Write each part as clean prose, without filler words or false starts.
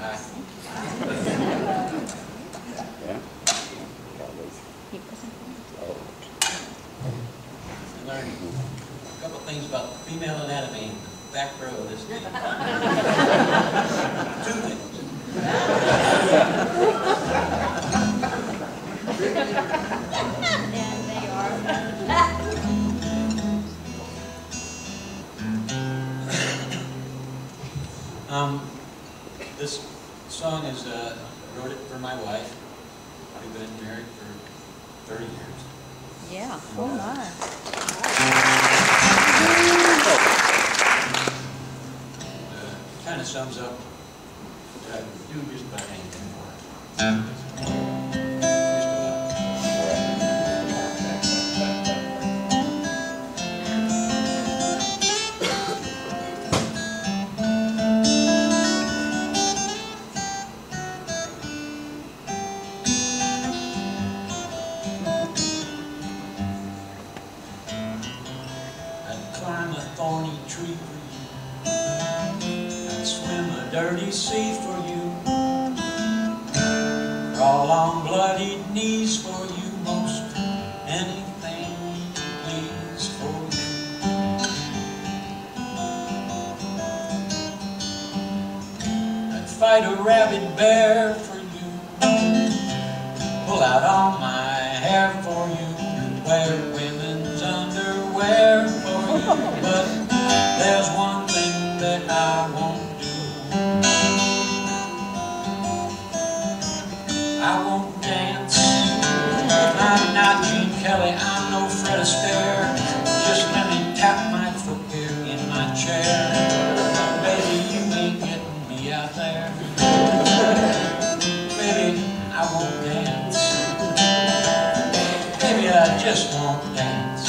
Yeah. I learned a couple things about female anatomy in the back row of this thing. Two things. And they are. This song is, I wrote it for my wife. We've been married for 30 years. Yeah. Oh my. Kind of sums up what I do just about anything for her. Just about. I'd climb a thorny tree for you. I'd swim a dirty sea for you. Crawl on bloodied knees for you. Most anything please for you. I'd fight a rabid bear for you. Pull out all my hair for you. Wear women's underwear for you. But there's one thing that I won't do. I won't dance. I'm not Gene Kelly, I'm no Fred Astaire. Just let me tap my foot here in my chair. Baby, you ain't getting me out there. Baby, I won't dance. Baby, I just won't dance.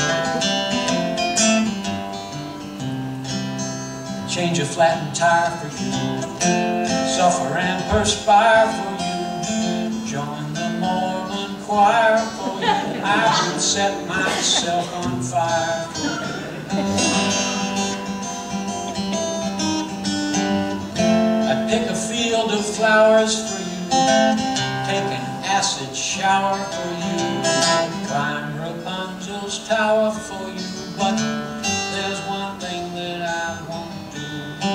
Change a flattened tire for you. Suffer and perspire for you. Join the Mormon choir for you. I would set myself on fire for you. I'd pick a field of flowers for you. Take an acid shower for you. Climb Rapunzel's tower for you. But there's one thing that I won't do.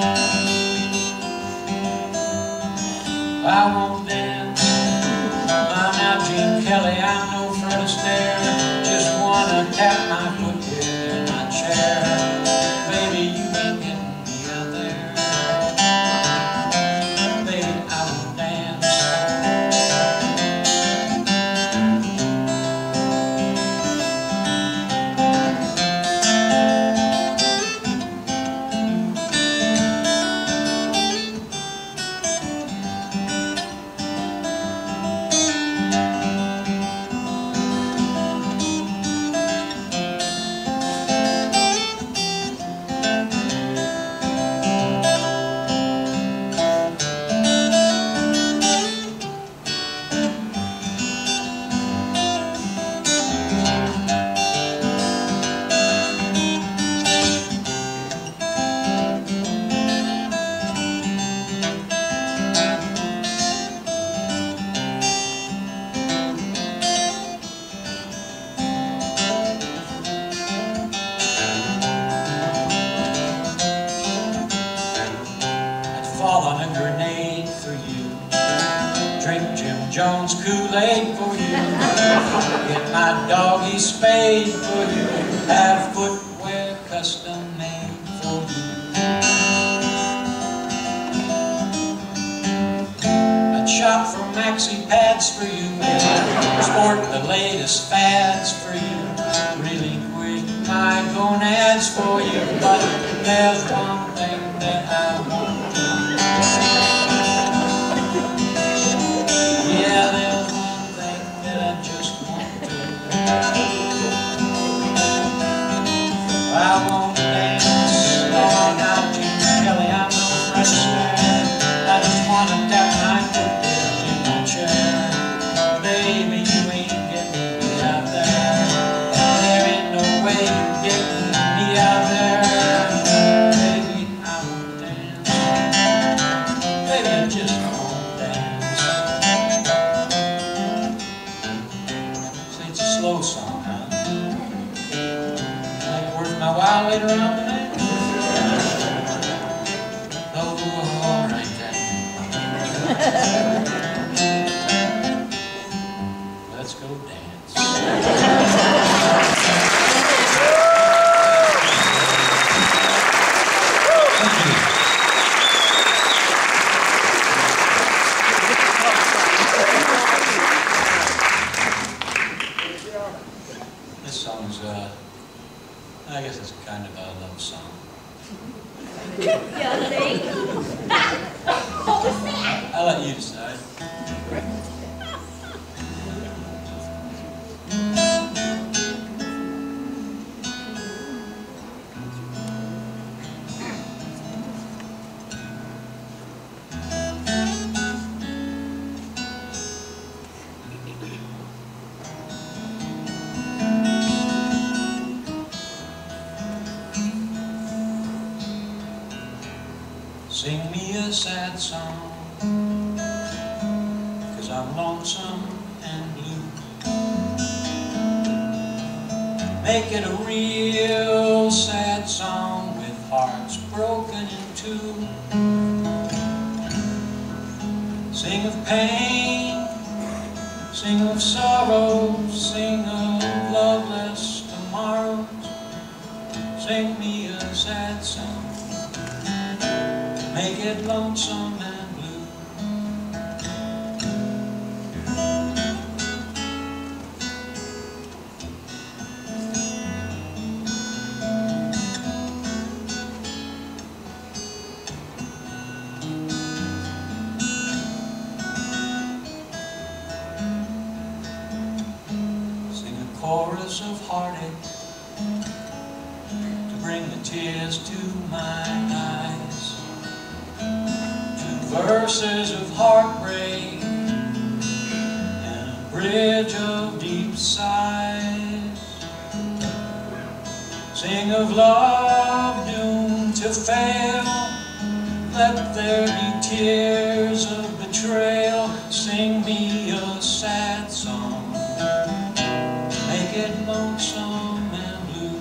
I won't dance. I'm not Gene Kelly, I'm no Fred Astaire. Just wanna tap my foot here in my chair. Baby, you ain't getting me out there. Baby, I won't dance. Fall on a grenade for you. Drink Jim Jones Kool-Aid for you. Get my doggy spayed for you. Have footwear custom made for you. I'd shop for maxi pads for you. Sport the latest fads for you. Really quick my gonads for you. But there's one thing that I won't do. Yeah, there's one thing that I just won't do. I won't dance. No, I'm not Gene Kelly, I'm no Fred Astaire. I just wanna tap my foot here in my chair. Baby, you ain't getting me out there. There ain't no way you're getting me out there. Baby, Giờ đi. Không sẽ. I'll let you decide. Sing me a sad song, 'cause I'm lonesome and blue. Make it a real sad song with hearts broken in two. Sing of pain, sing of sorrow, sing of loveless tomorrows. Sing me a sad song, make it lonesome and blue. Sing a chorus of heartache to bring the tears to my eyes. Verses of heartbreak and a bridge of deep sighs. Sing of love doomed to fail, let there be tears of betrayal. Sing me a sad song, make it lonesome and blue.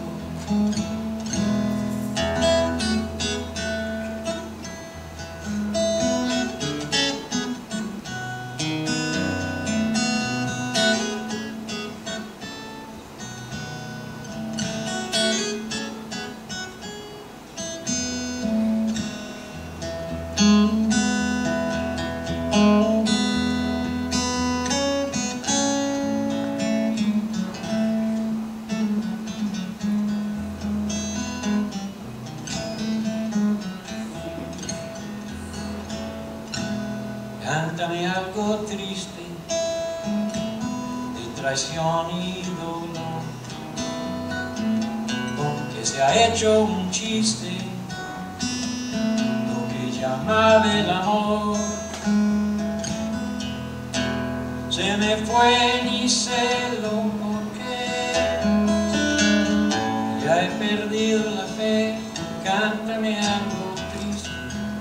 Cántame algo triste de traición y dolor, porque se ha hecho un chiste lo que llamaba el amor. Se me fue ni sé lo por qué, ya he perdido la fe. Cántame algo triste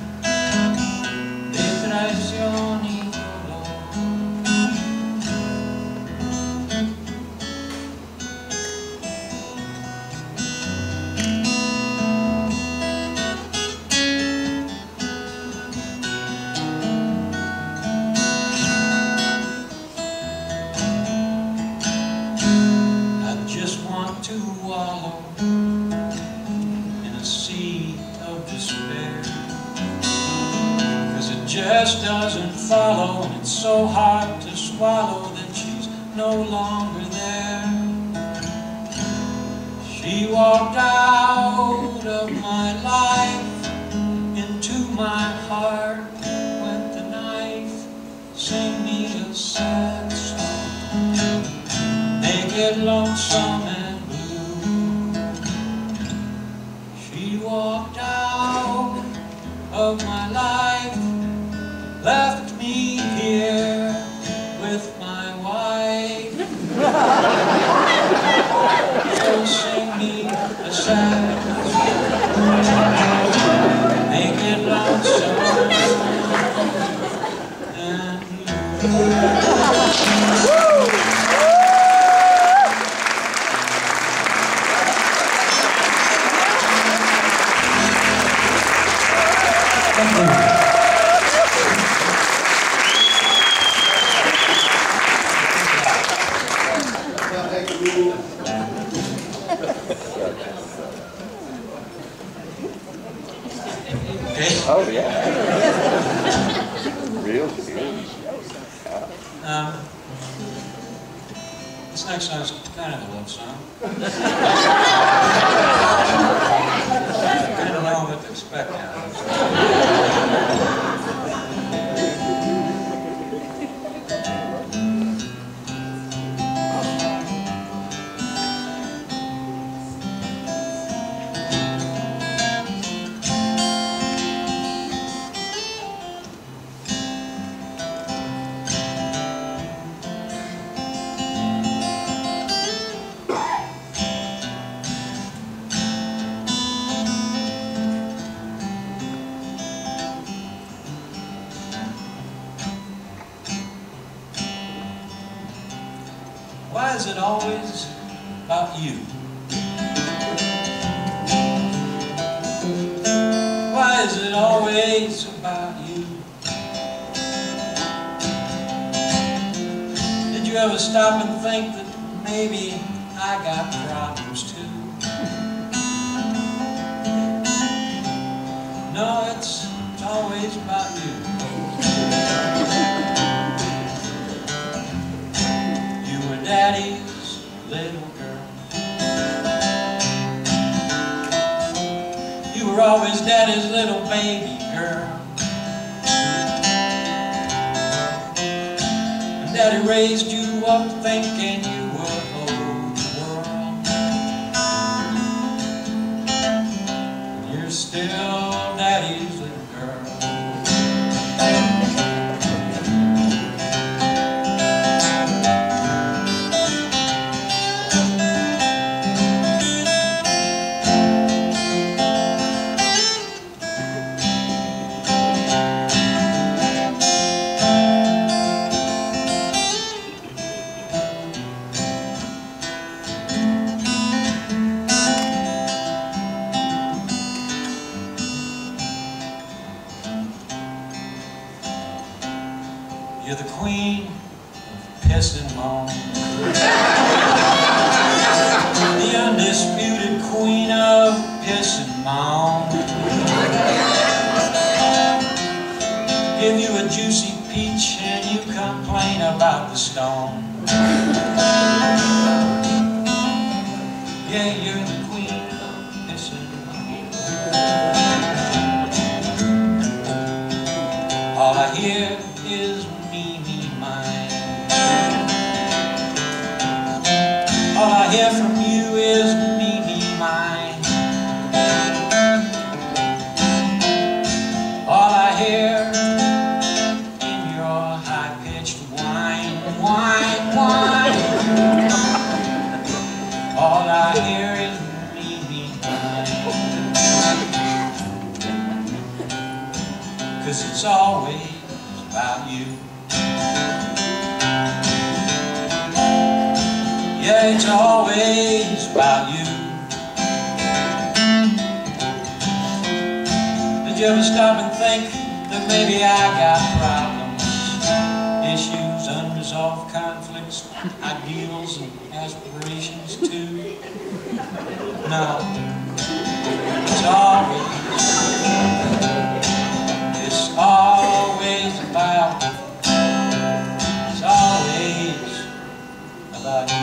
de traición y dolor. I just want to wallow in a sea of despair, 'cause it just doesn't follow, and it's so hard to swallow that she's no longer there. She walked out of my life, into my heart went the knife. Sing me a sad song, make it lonesome and blue. She walked out of my life, left me here with my wife. So sing me a sad song, make it lonesome and blue. Okay. Oh, yeah. Real serious. This next song is kind of a love song. I don't know what to expect now. Why is it always about you? Why is it always about you? Did you ever stop and think that maybe I got problems too? No, it's always about you. You were Daddy's little girl. You were always Daddy's little baby girl. And Daddy raised you up thinking you were the world. You're still Daddy's little girl. You're the queen of piss and moan, the undisputed queen of piss and moan. Give you a juicy peach and you complain about the stone. Yeah, you're the queen of piss and moan. All I hear is me, mine. All I hear from you is me, mine. All I hear in your high-pitched whine, whine, whine. All I hear is me, mine. 'Cause it's always about you. Yeah, it's always about you. Did you ever stop and think that maybe I got problems, issues, unresolved conflicts, ideals and aspirations too? No, it's always about, it's always about you.